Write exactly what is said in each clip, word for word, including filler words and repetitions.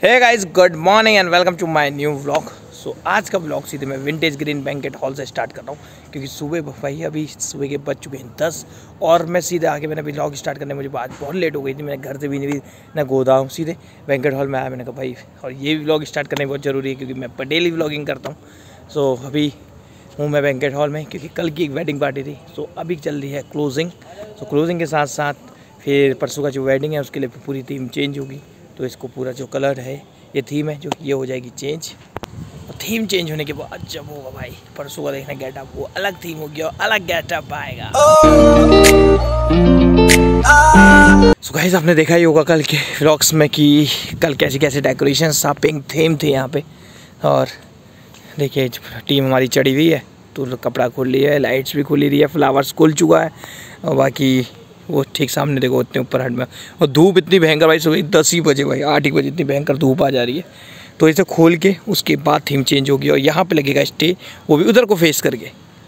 Hey guys, good morning and welcome to my new vlog. So आज का vlog सीधे मैं विंटेज ग्रीन बैंकेट हॉल से start कर रहा हूँ, क्योंकि सुबह भाई अभी सुबह के बज चुके हैं दस और मैं सीधे आके मैंने अभी व्लॉग स्टार्ट करने मुझे आज बहुत लेट हो गई थी। मैंने घर से भी नहीं ना गोदाम सीधे बैंकेट हॉल में आया। मैंने कहा भाई, और ये व्लॉग स्टार्ट करने बहुत ज़रूरी है क्योंकि मैं डेली व्लॉगिंग करता हूँ। सो अभी हूँ मैं बैंकेट हॉल में क्योंकि कल की एक वेडिंग पार्टी थी। सो अभी चल रही है क्लोजिंग। सो क्लोजिंग के साथ साथ फिर परसों का जो वेडिंग है उसके लिए पूरी थीम चेंज होगी। तो इसको पूरा जो कलर है, ये थीम है जो कि ये हो जाएगी चेंज। और थीम चेंज होने के बाद जब होगा भाई परसों का देखना गेटअप, वो अलग थीम होगी और अलग गेटअप आएगा। सो गाइस, आपने देखा ही होगा कल के व्लॉग्स में कि कल कैसे कैसे डेकोरेशन था, पिंक थीम थी यहाँ पे। और देखिए टीम हमारी चढ़ी हुई है, तो कपड़ा खोल लिया है, लाइट्स भी खुली रही है, फ्लावर्स खुल चुका है। और बाकी वो ठीक सामने देखो उतने ऊपर हट में, और धूप इतनी भयंकर भाई, सुबह दस ही बजे भाई आठ ही बजे इतनी भयंकर धूप आ जा रही है। तो इसे खोल के उसके बाद थीम चेंज होगी और यहाँ पे लगेगा स्टेज, वो भी उधर को फेस करके।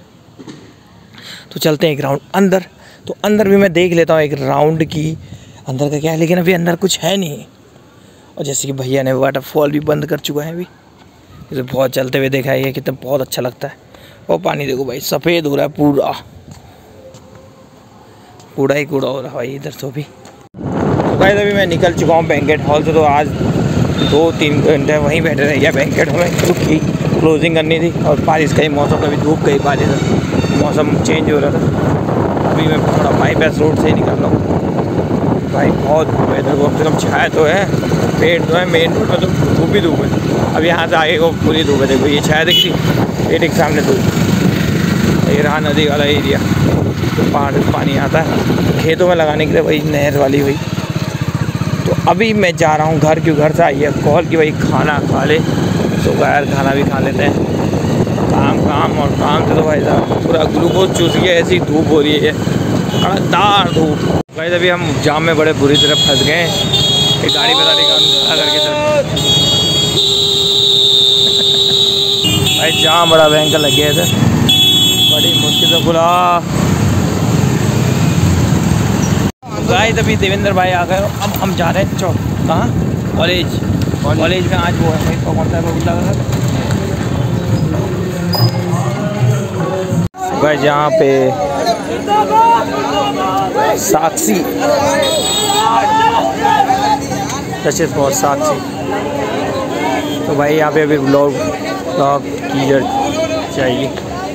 तो चलते हैं एक राउंड अंदर। तो अंदर भी मैं देख लेता हूँ एक राउंड की अंदर का क्या है, लेकिन अभी अंदर कुछ है नहीं। और जैसे कि भैया ने वाटरफॉल भी बंद कर चुका है अभी, इसे बहुत चलते हुए देखा है, कितना बहुत अच्छा लगता है। और पानी देखो भाई सफ़ेद हो रहा है, पूरा कूड़ा ही कूड़ा हो रहा है भाई इधर तो भी। तो भाई अभी मैं निकल चुका हूँ बैंकेट हॉल से। तो आज दो तीन घंटे वहीं बैठे रह गया बैंकेट हॉल में, क्योंकि क्लोजिंग करनी थी। और बारिश का ही मौसम, कभी धूप कहीं बारिश, मौसम चेंज हो रहा था। अभी मैं थोड़ा बाईपास रोड से ही निकल रहा हूँ भाई। बहुत धूप है इधर, कम से कम छाया तो है, पेड़ तो है, मेन रोड में तो धूप ही धूप है। अब यहाँ से आगे को पूरी धूप है, देखो ये छाया दिख रही, ये ठीक सामने धूप। ये रहा नदी वाला एरिया, तो पहाड़ से पानी आता है खेतों में लगाने के लिए, वही नहर वाली हुई। तो अभी मैं जा रहा हूँ घर, क्यों घर से आई है कॉल कि भाई खाना खा ले। तो यार खाना भी खा लेते हैं, काम काम और काम से तो भाई साहब पूरा ग्लूकोज चूस गया। ऐसी धूप हो रही है, कड़कदार धूप भाई। अभी हम जाम में बड़े बुरी तरह फंस गए। एक गाड़ी बता रही का करके चल भाई, जाम बड़ा भयंकर लग गया इधर, बड़ी मुश्किल से खुला। गाइस अभी देवेंद्र भाई आ गए, अब हम जा रहे हैं चौक, कहाँ कॉलेज कॉलेज में आज वो है भाई, कौन सा रोड लगा था गाइस, यहाँ पे साक्षी जस्टिस फॉर साक्षी। तो भाई यहाँ पे अभी ब्लॉग ब्लॉग की चाहिए।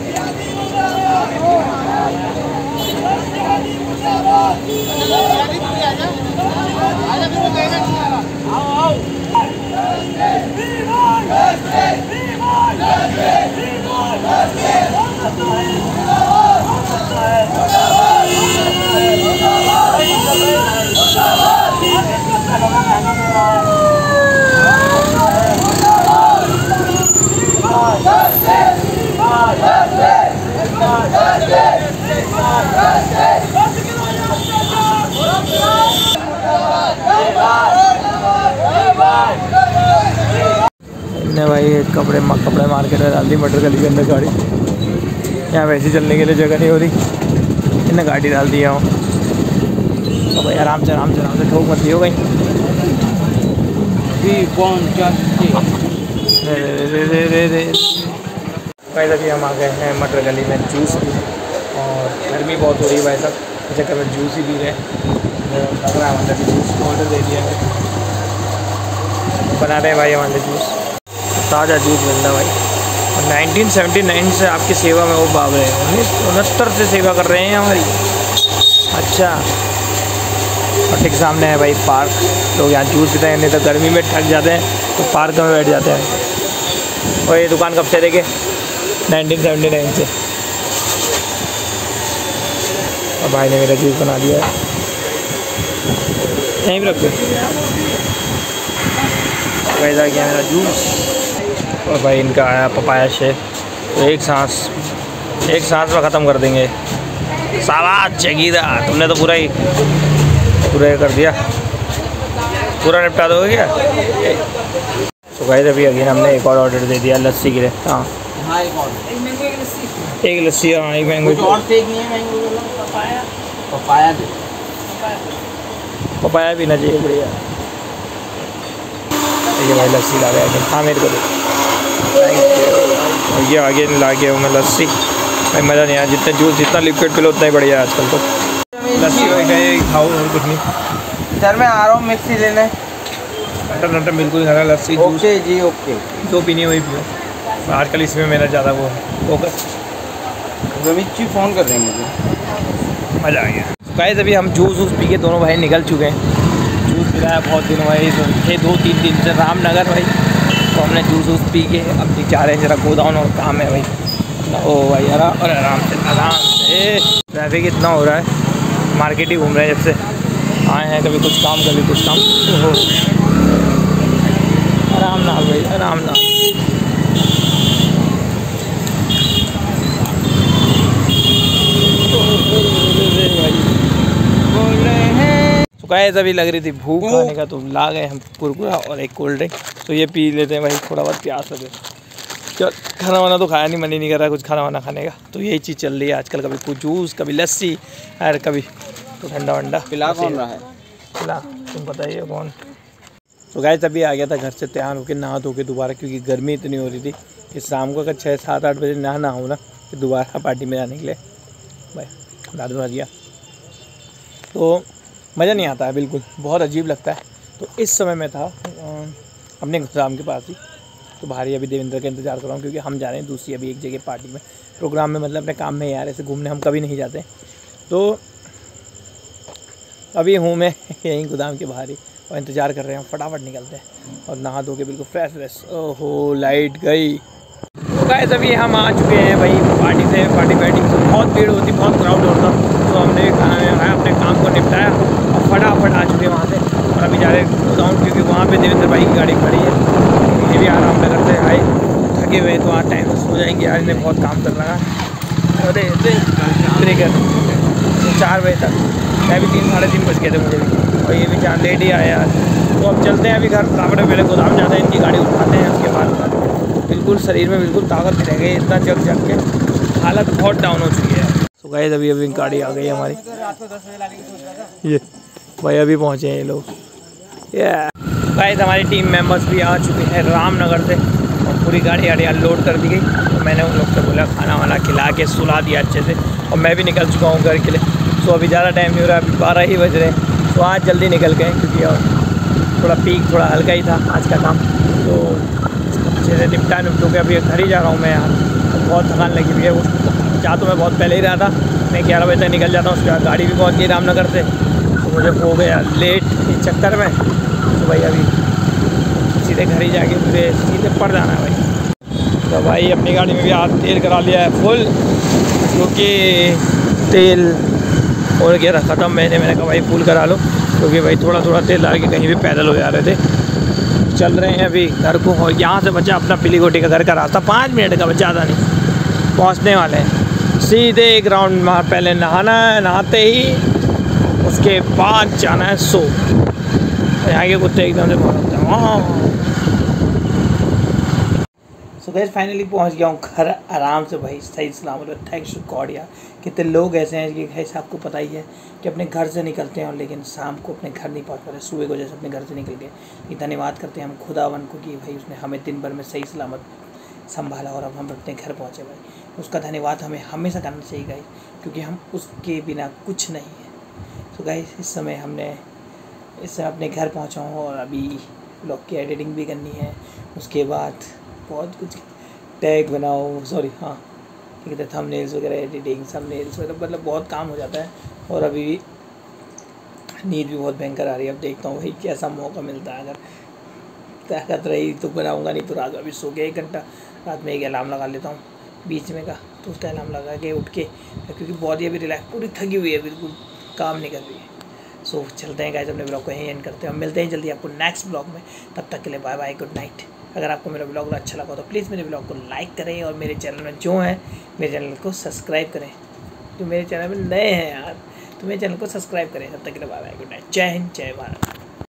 ने भाई कपड़े कपड़े मार्केट में डाल दी, मटर गली के अंदर गाड़ी। यहाँ वैसे चलने के लिए जगह नहीं हो रही, इन्हें गाड़ी डाल दिया हूँ। तो भाई आराम से आराम से आराम से ठोक मत दियो कहीं। भाई अभी हम आ गए हैं मटर गली में जूस पी, और गर्मी बहुत हो रही है भाई साहब, इस चक्कर में जूस ही पी रहे हैं। लग रहा है मतलब जूस ऑर्डर दे दिया है, बना रहे हैं भाई हमारे जूस, ताज़ा जूस मिल रहा है भाई। और नाइनटीन सेवेंटी नाइन से आपकी सेवा में वो भाग रहे हैं, उन्नीस उनहत्तर से सेवा कर रहे हैं हमारी। अच्छा, और ठीक सामने है भाई पार्क, लोग यहाँ जूस पीते हैं, नहीं तो गर्मी में थक जाते हैं तो पार्क में बैठ जाते हैं। और ये दुकान कब से देखे, नाइनटीन सेवेंटी नाइन से। और भाई ने मेरा जूस बना दिया है, यहीं पर रख दो वैसा क्या मेरा जूस। और भाई इनका आया पपाया शेक, तो एक सांस एक सांस में ख़त्म कर देंगे। साला चगीदा, तुमने तो पूरा ही पूरा कर दिया, पूरा निपटा दोगे क्या। तो भाई अभी अगेन हमने एक और ऑर्डर दे दिया लस्सी के लिए। हाँ एक लस्सी, हाँ एक मैंगो। पपाया पपाया पीना चाहिए बढ़िया। ये भाई लस्सी ला गया, हाँ मेरे को दे, ये आगे ला गया हूँ मैं लस्सी। भाई मज़ा नहीं आया, जितना जूस जितना लिक्विड पिलो उतना ही बढ़िया है आजकल तो। लस्सी हो गई खाओ और कुछ नहीं। सर मैं आ रहा हूँ मिक्सी लेने। मटन मटन बिल्कुल खाना, लस्सी ओके जी ओके। जो पीनी वही पियो, आजकल इसमें मेरा ज़्यादा वो है फोकस। रमित जी फ़ोन कर रहे हैं मुझे, मज़ा आ गया। गाइस अभी हम जूस वूस पी के दोनों भाई निकल चुके हैं। जूस पिलाया बहुत दिन भाई, थे दो तीन दिन से रामनगर भाई, तो हमने जूस वूस पी के अब जा रहे हैं जरा गोदाउन और काम है भाई। ओ भाई आराम और आराम से आराम से। ट्रैफिक इतना हो रहा है, मार्केट ही घूम रहे हैं जब से आए हैं, कभी कुछ काम कभी कुछ काम। आराम ना भाई आराम ना। गाइस अभी लग रही थी भूख खाने का, तो ला गए हम कुरकुरा और एक कोल्ड ड्रिंक, तो ये पी लेते हैं भाई, थोड़ा बहुत प्यास लगे। क्या खाना वाना तो खाया नहीं, मन ही नहीं कर रहा कुछ खाना वाना खाने का, तो यही चीज़ चल रही है आजकल, कभी कुछ जूस कभी लस्सी और कभी तो ठंडा वंडा। पिला कौन रहा है? पिला तुम बताइए कौन। तो गाइस अभी आ गया था घर से तैयार होकर नहा धो के दोबारा, क्योंकि गर्मी इतनी हो रही थी कि शाम को अगर छः सात आठ बजे नहा ना हो ना तो दोबारा पार्टी में जाने के लिए भाई रात भर गया तो मज़ा नहीं आता है, बिल्कुल बहुत अजीब लगता है। तो इस समय मैं था अपने गोदाम के पास ही, तो भारी अभी देवेंद्र का इंतज़ार कर रहा हूँ, क्योंकि हम जा रहे हैं दूसरी अभी एक जगह पार्टी में, प्रोग्राम में, मतलब अपने काम में यार, ऐसे घूमने हम कभी नहीं जाते। तो अभी हूँ मैं यहीं गोदाम के बाहर ही और इंतज़ार कर रहे हैं, फटाफट निकलते हैं और नहा धो के बिल्कुल फ्रेश फ्रेश। ओहो लाइट गई। तो गाइस अभी हम आ चुके हैं भाई पार्टी से, पार्टी पार्टी से बहुत भीड़ होती, बहुत क्राउड होता, तो हमने खाना खाया, अपने काम को निपटाया और फटाफट आ चुके हैं वहाँ से, और अभी जा रहे हैं गोदाम, क्योंकि वहाँ पे देवेंद्र भाई की गाड़ी खड़ी है। ये भी आराम नगर से आए, थके हुए तो आज टाइम से सो जाएंगे, आज इन्हें बहुत काम करना है। अरे ब्रेकर चार बजे तक, मैं भी तीन साढ़े तीन बज गए थे मुझे भी, और ये भी चार लेट ही आए आज। तो अब चलते हैं अभी घर, फटाफट पहले गोदाम जाते हैं, इनकी गाड़ी उठाते हैं, उसके बाद बिल्कुल शरीर में बिल्कुल ताकत नहीं रह गई, इतना जग जग के हालत बहुत डाउन हो चुकी है। तो गाइस अभी अभी गाड़ी आ गई है हमारी, ये भाई अभी पहुँचे हैं ये लोग। ये गाइस हमारी टीम मेंबर्स भी आ चुके हैं रामनगर से, और पूरी गाड़ी गाड़ी अनलोड कर दी गई। तो मैंने उन लोग से बोला खाना वाना खिला के सुला दिया अच्छे से, और मैं भी निकल चुका हूँ घर के लिए। तो अभी ज़्यादा टाइम नहीं हो रहा, अभी बारह ही बज रहे हैं, तो आज जल्दी निकल गए, क्योंकि और थोड़ा पीक थोड़ा हल्का ही था आज का काम, तो अच्छे से निपटा निपटो के अभी घर ही जा रहा हूँ मैं यार। तो बहुत थकान लगी हुई है, उसको जा तो मैं बहुत पहले ही रहा था, मैं ग्यारह बजे तक निकल जाता हूँ, उसके बाद गाड़ी भी पहुँच गई रामनगर से, तो मुझे हो गया लेट इस चक्कर में। तो भाई अभी सीधे घर ही जाके मुझे सीधे पड़ जाना है भाई। तो भाई अपनी गाड़ी में भी आज तेल करा लिया है फुल, क्योंकि तेल और गया था ख़त्म, मैंने मैंने कहा भाई फुल करा लो, क्योंकि भाई थोड़ा थोड़ा तेल लगा के कहीं भी पैदल हो जा रहे थे। चल रहे हैं अभी घर को, और यहाँ से बचा अपना पिलीगोटी का घर का रास्ता, पाँच मिनट का, ज़्यादा नहीं, पहुँचने वाले हैं। सीधे एक राउंड वहाँ पहले नहाना है, नहाते ही उसके बाद जाना है सो। तो यहाँ के कुत्ते एकदम से पहुँचते हैं वहाँ। सो गाइस फाइनली पहुँच गया हूँ घर आराम से भाई, सही सलामत। थैंक्स टू गॉड यार, कितने लोग ऐसे हैं कि गाइस आपको पता ही है कि अपने घर से निकलते हैं और लेकिन शाम को अपने घर नहीं पहुंच पाते, सुबह को जैसे अपने घर से निकल गए। ये धन्यवाद करते हैं हम खुदावन को कि भाई उसने हमें दिन भर में सही सलामत संभाला और अब हम अपने घर पहुंचे भाई। उसका धन्यवाद हमें हमेशा करना चाहिए गाइस, क्योंकि हम उसके बिना कुछ नहीं है। तो गाइस इस समय हमने इस समय अपने घर पहुँचा हूँ, और अभी ब्लॉग की एडिटिंग भी करनी है, उसके बाद बहुत कुछ टैग बनाओ, सॉरी हाँ ठीक है, थंबनेल्स वगैरह एडिटिंग, थंबनेल्स वगैरह, मतलब बहुत काम हो जाता है। और अभी नींद भी बहुत भयंकर आ रही है, अब देखता हूँ भाई कैसा मौका मिलता है, अगर ताकत रही तो बनाऊँगा, नहीं तो रात अभी सो के एक घंटा रात में एक अलार्म लगा लेता हूँ बीच में का, तो उसका अलार्म लगा के उठ के, क्योंकि बॉडी अभी रिलैक्स पूरी थकी हुई है, बिल्कुल काम नहीं कर रही है। सो चलते हैं गाइस, अपने ब्लॉग को यहीं एंड करते हैं, मिलते हैं जल्दी आपको नेक्स्ट ब्लॉग में, तब तक के लिए बाय बाय, गुड नाइट। अगर आपको मेरा ब्लॉग अच्छा लगा तो प्लीज़ मेरे ब्लॉग को लाइक करें, और मेरे चैनल में जो हैं मेरे चैनल को सब्सक्राइब करें, जो मेरे चैनल में नए हैं यार, तो मेरे चैनल को सब्सक्राइब करें। तब तक के लिए बाय बाय, गुड नाइट, जय हिंद, जय भारत।